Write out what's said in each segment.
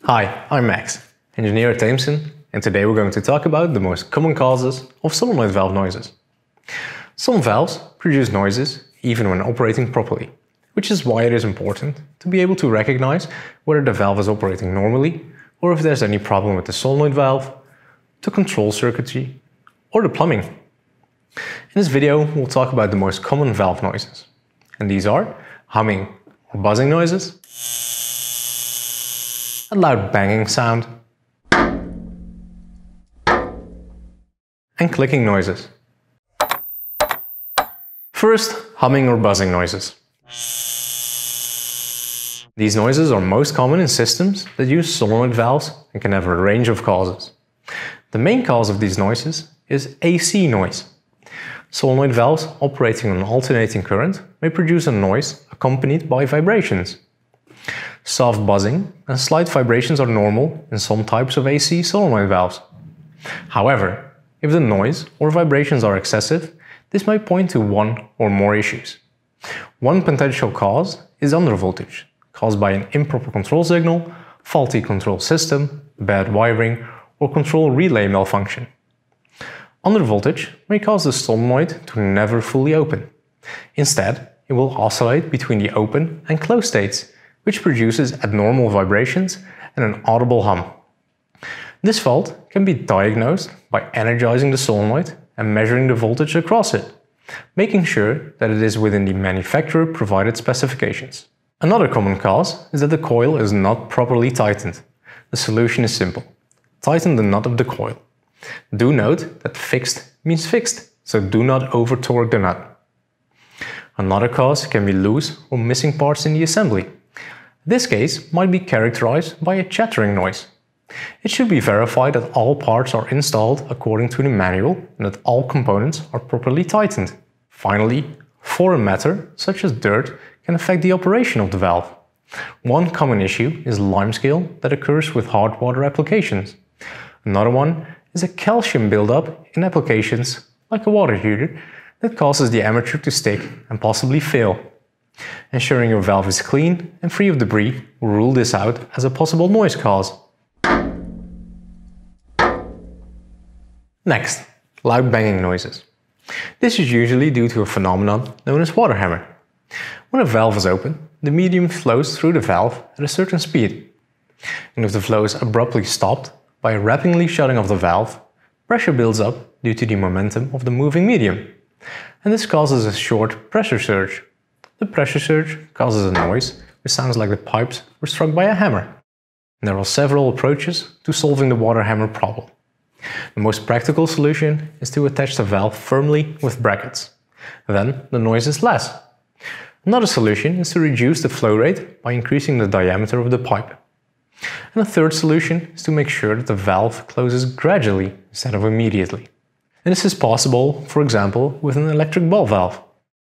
Hi, I'm Max, engineer at Tameson, and today we're going to talk about the most common causes of solenoid valve noises. Some valves produce noises even when operating properly, which is why it is important to be able to recognize whether the valve is operating normally or if there's any problem with the solenoid valve, the control circuitry, or the plumbing. In this video, we'll talk about the most common valve noises, and these are humming or buzzing noises, a loud banging sound, and clicking noises. First, humming or buzzing noises. These noises are most common in systems that use solenoid valves and can have a range of causes. The main cause of these noises is AC noise. Solenoid valves operating on alternating current may produce a noise accompanied by vibrations. Soft buzzing and slight vibrations are normal in some types of AC solenoid valves. However, if the noise or vibrations are excessive, this might point to one or more issues. One potential cause is undervoltage, caused by an improper control signal, faulty control system, bad wiring, or control relay malfunction. Undervoltage may cause the solenoid to never fully open. Instead, it will oscillate between the open and closed states, which produces abnormal vibrations and an audible hum. This fault can be diagnosed by energizing the solenoid and measuring the voltage across it, making sure that it is within the manufacturer-provided specifications. Another common cause is that the coil is not properly tightened. The solution is simple. Tighten the nut of the coil. Do note that fixed means fixed, so do not over-torque the nut. Another cause can be loose or missing parts in the assembly. This case might be characterized by a chattering noise. It should be verified that all parts are installed according to the manual and that all components are properly tightened. Finally, foreign matter, such as dirt, can affect the operation of the valve. One common issue is limescale that occurs with hard water applications. Another one is a calcium buildup in applications like a water heater that causes the armature to stick and possibly fail. Ensuring your valve is clean and free of debris will rule this out as a possible noise cause. Next, loud banging noises. This is usually due to a phenomenon known as water hammer. When a valve is open, the medium flows through the valve at a certain speed. And if the flow is abruptly stopped by a rapidly shutting of the valve, pressure builds up due to the momentum of the moving medium. And this causes a short pressure surge. The pressure surge causes a noise which sounds like the pipes were struck by a hammer. And there are several approaches to solving the water hammer problem. The most practical solution is to attach the valve firmly with brackets. Then the noise is less. Another solution is to reduce the flow rate by increasing the diameter of the pipe. And a third solution is to make sure that the valve closes gradually instead of immediately. And this is possible, for example, with an electric ball valve.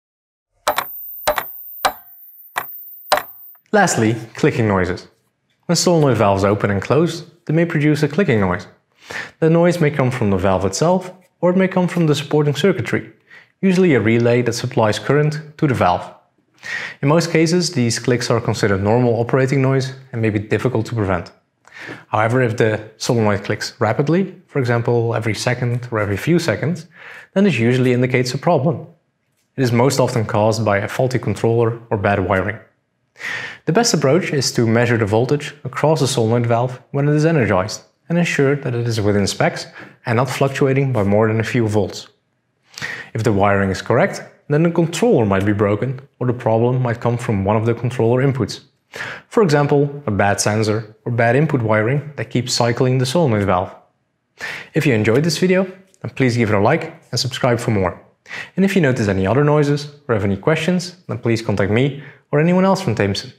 Lastly, clicking noises. When solenoid valves open and close, they may produce a clicking noise. The noise may come from the valve itself, or it may come from the supporting circuitry, usually a relay that supplies current to the valve. In most cases, these clicks are considered normal operating noise and may be difficult to prevent. However, if the solenoid clicks rapidly, for example every second or every few seconds, then this usually indicates a problem. It is most often caused by a faulty controller or bad wiring. The best approach is to measure the voltage across the solenoid valve when it is energized and ensure that it is within specs and not fluctuating by more than a few volts. If the wiring is correct, then the controller might be broken or the problem might come from one of the controller inputs. For example, a bad sensor or bad input wiring that keeps cycling the solenoid valve. If you enjoyed this video, then please give it a like and subscribe for more. And if you notice any other noises or have any questions, then please contact me or anyone else from Tameson.